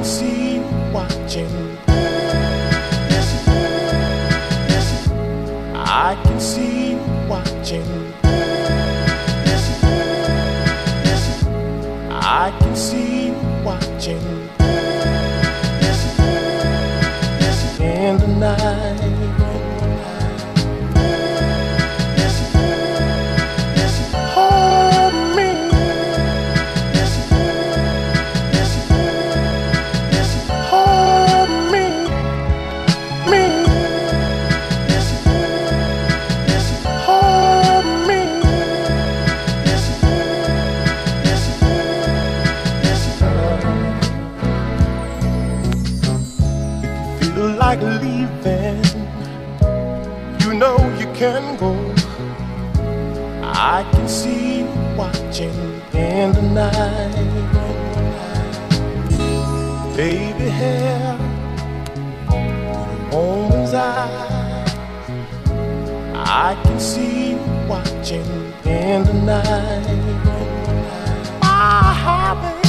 can see you watching. I can see you watching. I can see you watching. In the night, hold me. Hold me, me. Hold me. If you feel like leaving, you know you can go. I can see you watching in the night. Baby hair, woman's eyes. I can see you watching in the night. My habit.